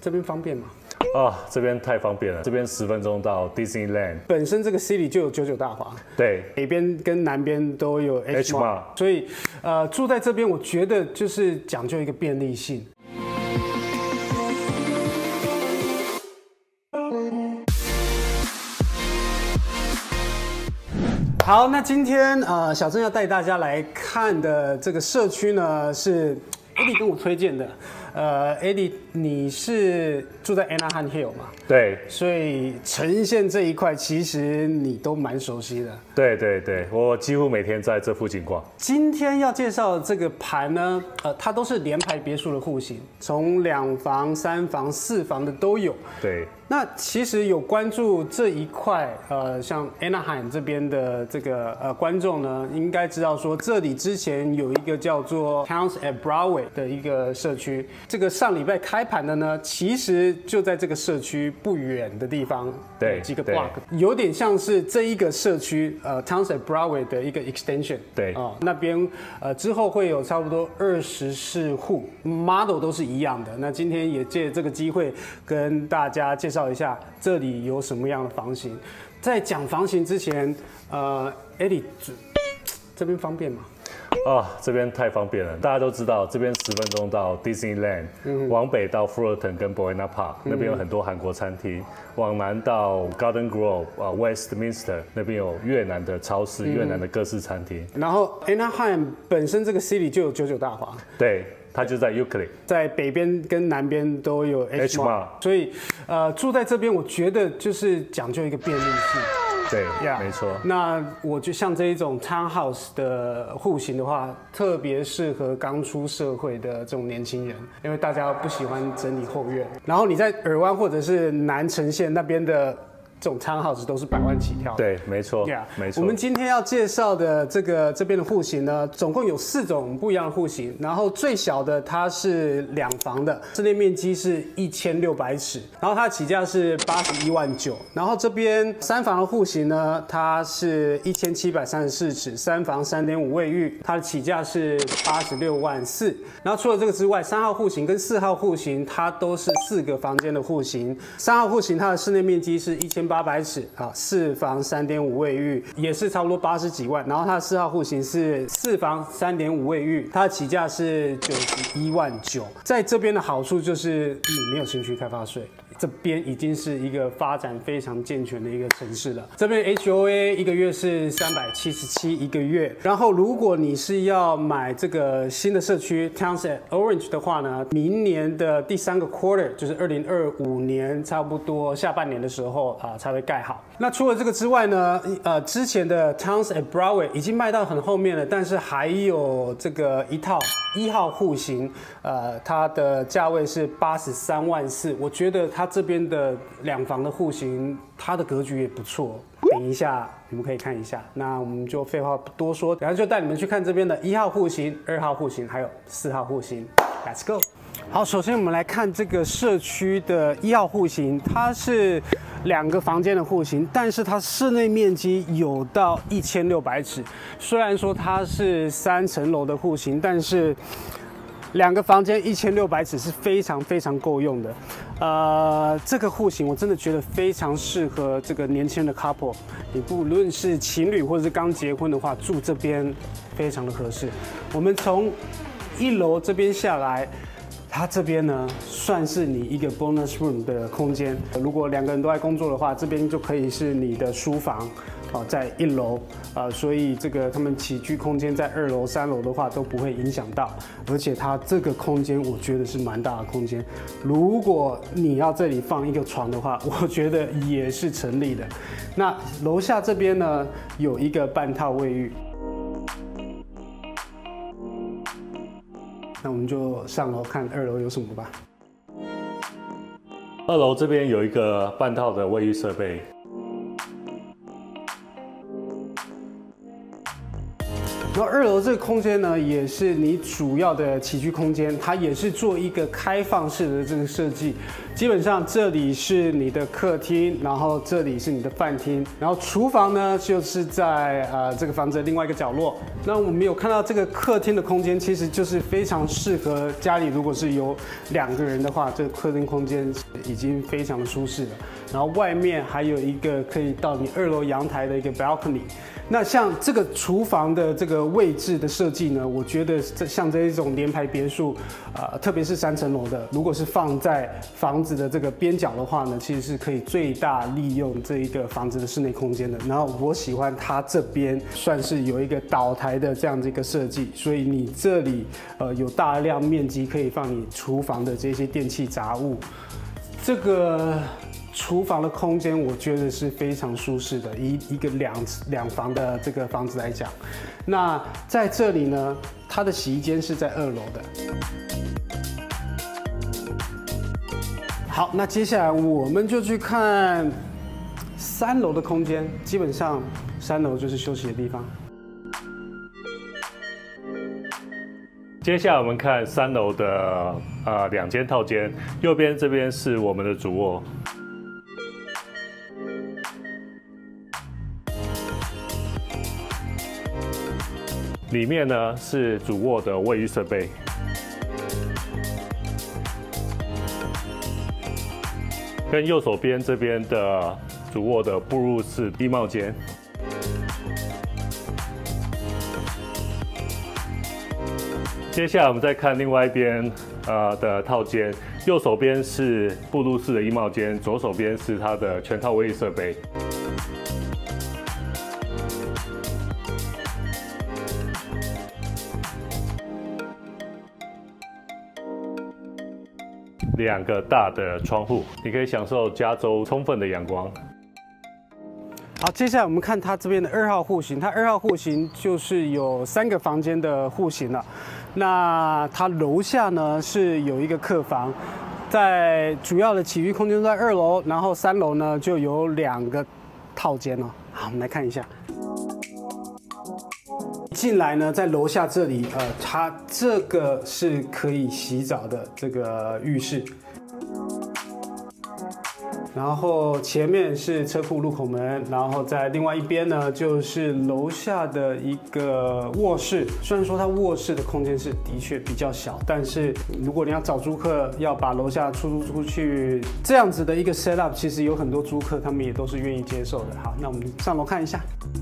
这边方便吗？ 这边太方便了，这边10分钟到 Disneyland。 本身这个 city 就有99大华， 对， 北边跟南边都有 H Mart， 所以住在这边，我觉得就是讲究一个便利性。好，那今天小郑要带大家来看的这个社区呢，是 Eddie 跟我推荐的。Eddie， 你是住在 Anaheim Hill 嘛？ 对， 所以诚信线这一块其实你都蛮熟悉的。 对，我几乎每天在这附近逛。 今天要介绍的这个盘呢，它都是联排别墅的户型，从2房、3房、4房的都有。 对。 那其实有关注这一块，像 Anaheim 这边的这个观众呢，应该知道说，这里之前有一个叫做 Towns at Broadway 的一个社区，这个上礼拜开盘的呢，其实就在这个社区不远的地方， 对， 几个 block， 有点像是这一个社区Towns at Broadway 的一个 extension， 对， 那边之后会有差不多24户 ，model 都是一样的。那今天也借这个机会跟大家介绍一下这里有什么样的房型。在讲房型之前，Eddie 这边方便吗？ 这边太方便了。大家都知道，这边10分钟到 Disneyland，往北到 Fullerton 跟 Buena Park，那边有很多韩国餐厅。往南到 Garden Grove，Westminster 那边有越南的超市、越南的各式餐厅。 然后 Anaheim 本身这个 city 就有99大华。 对。它就在 Euclid， 在北边跟南边都有 H Mart， 所以住在这边，我觉得就是讲究一个便利性。 对，没错。 那我就像这一种 townhouse 的户型的话，特别适合刚出社会的这种年轻人，因为大家不喜欢整理后院。然后你在尔湾或者是南城县那边的这种 townhouse 都是100万起跳。 对，没错，没错。 我们今天要介绍的这边的户型呢，总共有4种不一样的户型。然后最小的它是2房的，室内面积是1600尺，然后它的起价是81万9。然后这边3房的户型呢，它是1734尺，3房3.5卫浴，它的起价是86万4。然后除了这个之外，3号户型跟4号户型它都是4个房间的户型。3号户型它的室内面积是1800尺，4房3.5卫浴，也是差不多80几万。然后它的4号户型是4房3.5卫浴，它的起价是91万9。在这边的好处就是你没有新区开发税。这边已经是一个发展非常健全的一个城市了。这边 HOA 一个月是377一个月。然后如果你是要买这个新的社区 Towns at Orange 的话呢，明年的第3个 quarter， 就是2025年差不多下半年的时候才会盖好。那除了这个之外呢，之前的 Towns at Broadway 已经卖到很后面了，但是还有这个一套1号户型，它的价位是83万4。我觉得它这边的2房的户型，它的格局也不错。等一下你们可以看一下。那我们就废话不多说，然后就带你们去看这边的1号户型、2号户型，还有4号户型。Let's go。好，首先我们来看这个社区的1号户型，它是2个房间的户型，但是它室内面积有到1600尺。虽然说它是3层楼的户型，但是2个房间1600尺是非常非常够用的。这个户型我真的觉得非常适合这个年轻人的 couple。你不论是情侣或者是刚结婚的话，住这边非常的合适。我们从1楼这边下来。它这边呢，算是你一个 bonus room 的空间。如果2个人都在工作的话，这边就可以是你的书房，在1楼，所以这个他们起居空间在2楼、3楼的话都不会影响到。而且它这个空间，我觉得是蛮大的空间。如果你要这里放一个床的话，我觉得也是成立的。那楼下这边呢，有一个半套卫浴。那我们就上楼看2楼有什么吧。 2楼这边有一个半套的卫浴设备。 然后2楼这个空间呢，也是你主要的起居空间，它也是做一个开放式的这个设计。基本上这里是你的客厅，然后这里是你的饭厅，然后厨房呢就是在这个房子的另外一个角落。那我们有看到这个客厅的空间，其实就是非常适合家里如果是有2个人的话，这个客厅空间已经非常的舒适了。然后外面还有一个可以到你2楼阳台的一个 balcony。那像这个厨房的这个位置的设计呢，我觉得像这一种联排别墅，特别是3层楼的，如果是放在房子的这个边角的话呢，其实是可以最大利用这一个房子的室内空间的。然后我喜欢它这边算是有一个岛台的这样的一个设计，所以你这里有大量面积可以放你厨房的这些电器杂物，这个。厨房的空间，我觉得是非常舒适的，一个两房的这个房子来讲，那在这里呢，它的洗衣间是在2楼的。好，那接下来我们就去看3楼的空间，基本上3楼就是休息的地方。 接下来我们看3楼的2间套间，右边这边是我们的主卧。里面呢是主卧的卫浴设备，跟右手边这边的主卧的步入式衣帽间。接下来我们再看另外一边的套间，右手边是步入式的衣帽间，左手边是它的全套卫浴设备。2个大的窗户，你可以享受加州充分的阳光。 好，接下来我们看它这边的2号户型，它2号户型就是有3个房间的户型了。那它楼下呢是有一个客房，在主要的起居空间在2楼，然后3楼呢就有2个套间哦。好，我们来看一下。进来呢，在楼下这里，它这个是可以洗澡的这个浴室，然后前面是车库入口门，然后在另外一边呢，就是楼下的一个卧室。虽然说它卧室的空间是的确比较小，但是如果你要找租客要把楼下出租出去这样子的一个 set up， 其实有很多租客他们也都是愿意接受的。好，那我们上楼看一下。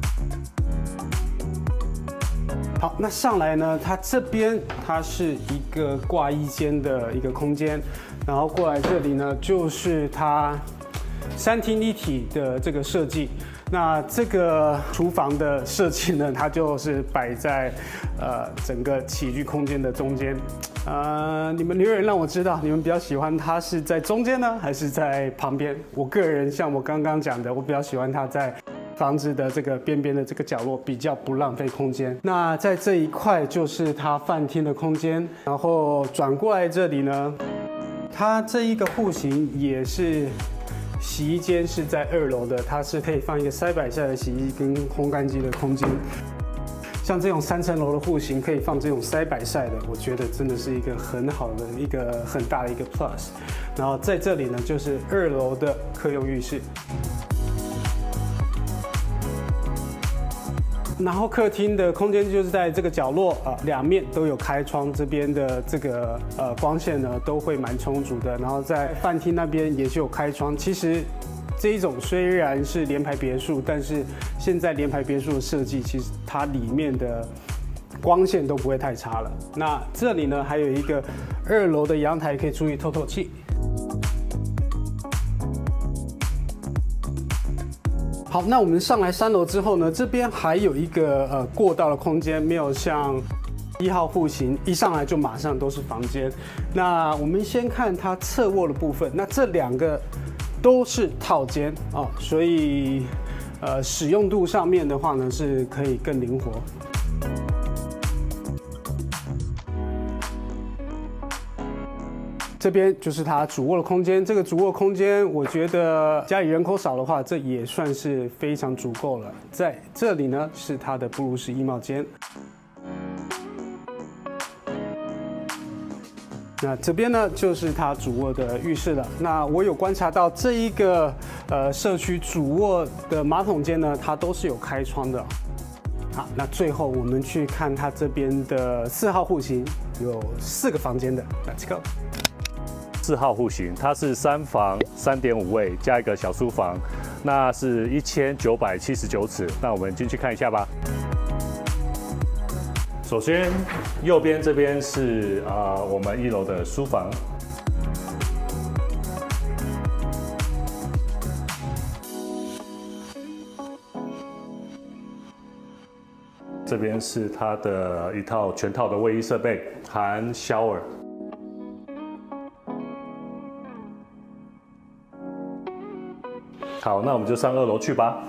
好，那上来呢，它这边它是一个挂衣间的一个空间，然后过来这里呢，就是它3厅1体的这个设计。那这个厨房的设计呢，它就是摆在整个起居空间的中间。你们留言让我知道，你们比较喜欢它是在中间呢，还是在旁边？我个人像我刚刚讲的，我比较喜欢它在房子的这个边边的这个角落，比较不浪费空间。那在这一块就是它饭厅的空间，然后转过来这里呢，它这一个户型也是洗衣间是在2楼的，它是可以放一个side by side的洗衣跟烘干机的空间。像这种3层楼的户型可以放这种side by side的，我觉得真的是一个很好的一个很大的一个 plus。然后在这里呢，就是2楼的客用浴室。然后客厅的空间就是在这个角落2面都有开窗，这边的这个光线呢都会蛮充足的。然后在饭厅那边也是有开窗。其实这一种虽然是联排别墅，但是现在联排别墅的设计，其实它里面的光线都不会太差了。那这里呢还有一个2楼的阳台，可以出去透透气。好，那我们上来3楼之后呢，这边还有一个过道的空间，没有像1号户型一上来就马上都是房间。那我们先看它侧卧的部分，那这2个都是套间啊，所以使用度上面的话呢是可以更灵活。这边就是它主卧的空间，这个主卧空间，我觉得家里人口少的话，这也算是非常足够了。在这里呢，是它的步入式衣帽间。 那这边呢就是它主卧的浴室了。那我有观察到这一个社区主卧的马桶间呢，它都是有开窗的。好，那最后我们去看它这边的4号户型，有4个房间的 ，Let's go。 4号户型，它是3房3.5卫加一个小书房，那是1979尺。那我们进去看一下吧。首先，右边这边是我们1楼的书房。这边是它的一套全套的卫浴设备，含 shower。好，那我们就上2楼去吧。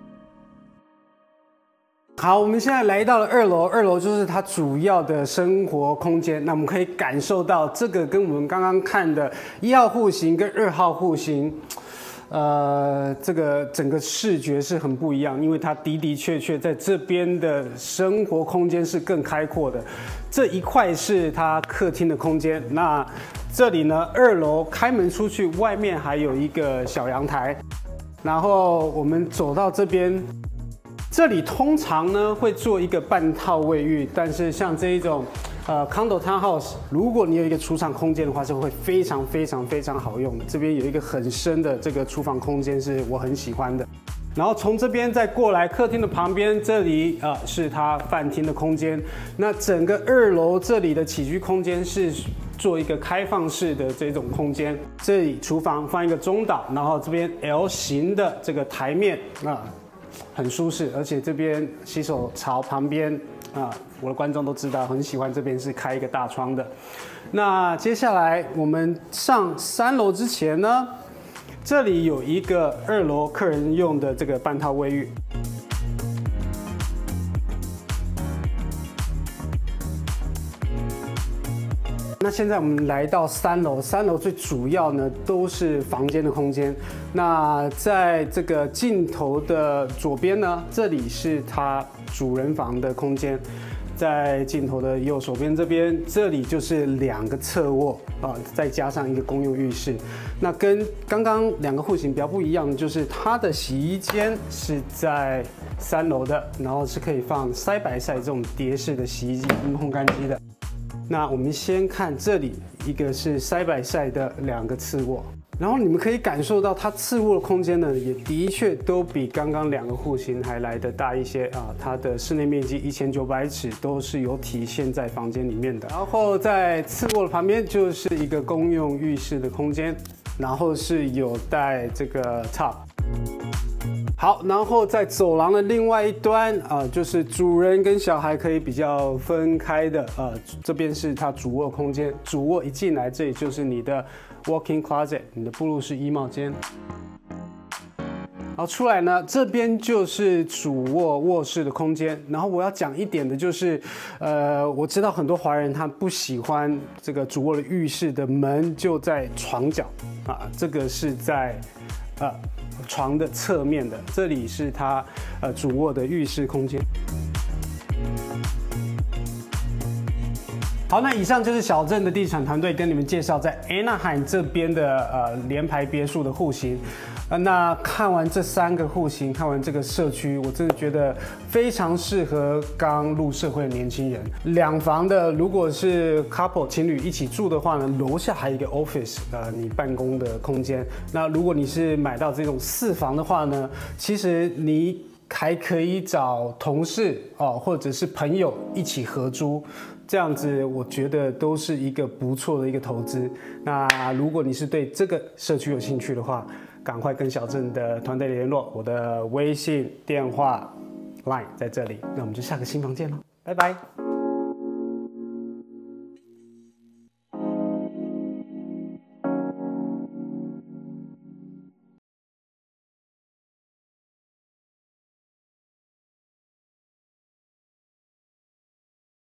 好，我们现在来到了2楼，2楼就是它主要的生活空间。那我们可以感受到这个跟我们刚刚看的1号户型跟2号户型。这个整个视觉是很不一样，因为它的确在这边的生活空间是更开阔的。这一块是它客厅的空间，那这里呢，2楼开门出去，外面还有一个小阳台。然后我们走到这边，这里通常呢会做一个半套卫浴，但是像这一种。condo townhouse， 如果你有一个储藏空间的话，是会非常好用的。这边有一个很深的这个厨房空间，是我很喜欢的。然后从这边再过来，客厅的旁边，这里是它饭厅的空间。那整个2楼这里的起居空间是做一个开放式的这种空间。这里厨房放一个中岛，然后这边 L 型的这个台面很舒适，而且这边洗手槽旁边。我的观众都知道，很喜欢这边是开一个大窗的。那接下来我们上3楼之前呢，这里有一个2楼客人用的这个半套卫浴。那现在我们来到3楼，3楼最主要呢都是房间的空间。那在这个镜头的左边呢，这里是它主人房的空间。在镜头的右手边这边，这里就是2个侧卧再加上一个公用浴室。那跟刚刚2个户型比较不一样的就是它的洗衣间是在3楼的，然后是可以放side by side这种碟式的洗衣机跟烘干机的。那我们先看这里，一个是side by side的2个次卧，然后你们可以感受到它次卧的空间呢，也的确都比刚刚2个户型还来得大一些它的室内面积1900尺都是有体现在房间里面的。然后在次卧的旁边就是一个公用浴室的空间，然后是有带这个 tub。好，然后在走廊的另外一端就是主人跟小孩可以比较分开的这边是它主卧空间。主卧一进来，这里就是你的 walk-in closet， 你的步入式衣帽间。然后出来呢，这边就是主卧卧室的空间。然后我要讲一点的就是，我知道很多华人他不喜欢这个主卧的浴室的门就在床角这个是在床的侧面的，这里是它主卧的浴室空间。好，那以上就是小郑的地产团队跟你们介绍在 Anaheim 这边的联排别墅的户型。那看完这3个户型，看完这个社区，我真的觉得非常适合刚入社会的年轻人。2房的，如果是 couple 情侣一起住的话呢，楼下还有一个 office， 你办公的空间。那如果你是买到这种4房的话呢，其实你还可以找同事或者是朋友一起合租。这样子，我觉得都是一个不错的一个投资。那如果你是对这个社区有兴趣的话，赶快跟小郑的团队联络，我的微信、电话、Line 在这里。那我们就下个新房见喽，拜拜。